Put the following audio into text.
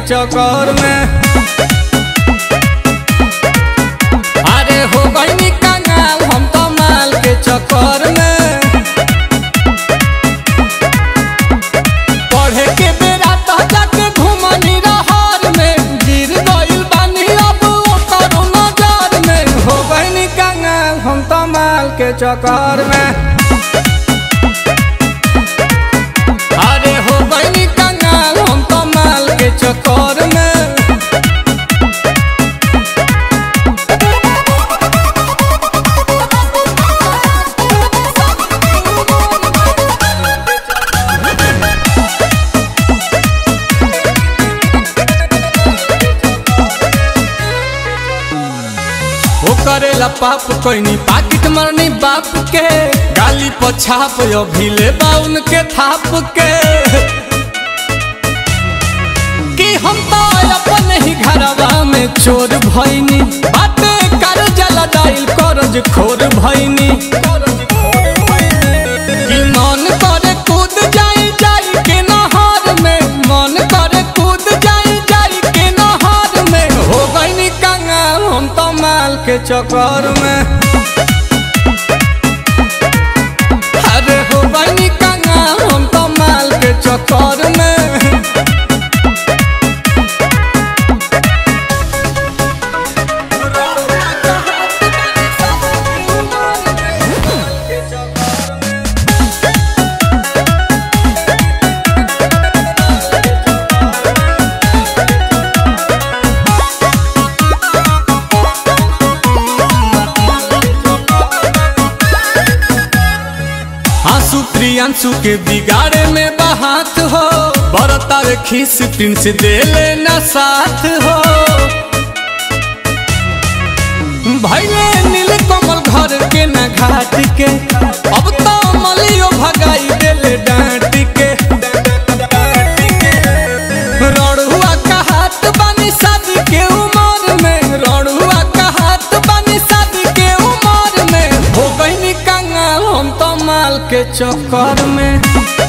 चक्कर में। अरे हो गई कंगाल हम तो माल के चक्कर में। पढ़े के बेरा तो जाके घूमनी रहर में, गिर गइल बानी अब ओकर नजर में। हो गई कंगाल हम तो माल के चक्कर में। अरे हो गई कंगाल हम तो माल के चक्कर में। वो करेला पाप कोई पाकिट मरनी बाप के, गाली पछाप अभी ले बाउन के थाप के। कि हम तो अपन ही घरवा में चोर भइनी, बाटे कर जला दाइल करज खोर भइनी। कि मन करे कूद जाई जाई के नहर में, मन करे कूद जाई जाई के नहर में। हो गई कंगाल हम तो माल के चक्कर में। अरे हो गई कंगाल हम तो माल के चक्कर में। प्रियांशु के बिगाड़े में बहात हो, बरतावे खीस प्रिंस दे लेना साथ हो। भैले नील कमल घर के न घाट के, अब तो मलियो भगाई देले डांट के। रड़ुआ का हाथ बानी शादी के उमर में, रड़ुआ का हाथ बानी शादी के उमर में। हो गई कंगाल हम तो माल के चक्कर में।